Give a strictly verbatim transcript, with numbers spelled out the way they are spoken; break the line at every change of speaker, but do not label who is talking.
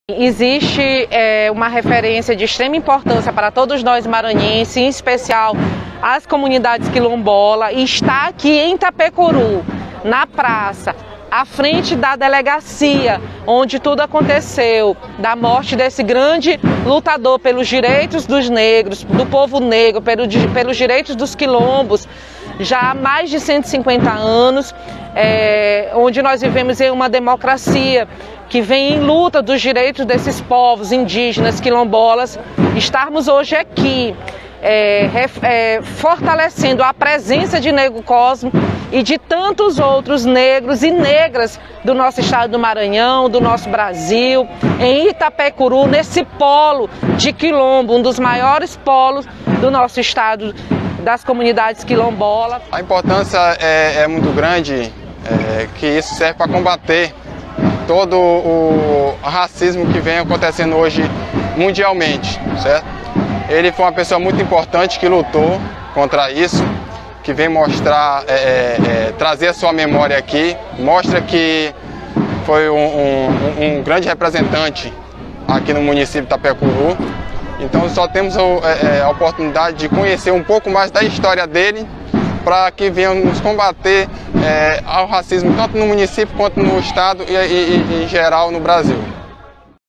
Existe é, uma referência de extrema importância para todos nós maranhenses, em especial as comunidades quilombolas, e está aqui em Itapecuru, na praça, à frente da delegacia, onde tudo aconteceu, da morte desse grande lutador pelos direitos dos negros, do povo negro, pelo, pelos direitos dos quilombos, já há mais de cento e cinquenta anos, é, onde nós vivemos em uma democracia que vem em luta dos direitos desses povos indígenas, quilombolas. Estarmos hoje aqui, é, é, fortalecendo a presença de Negro Cosmo e de tantos outros negros e negras do nosso estado do Maranhão, do nosso Brasil, em Itapecuru, nesse polo de quilombo, um dos maiores polos do nosso estado, das comunidades quilombolas.
A importância é, é muito grande, é, que isso serve para combater todo o racismo que vem acontecendo hoje mundialmente, certo? Ele foi uma pessoa muito importante que lutou contra isso, que vem mostrar, é, é, trazer a sua memória aqui, mostra que foi um, um, um grande representante aqui no município de Itapecuru. Então só temos é, a oportunidade de conhecer um pouco mais da história dele, para que venhamos combater é, ao racismo tanto no município quanto no estado e, e, e em geral no Brasil.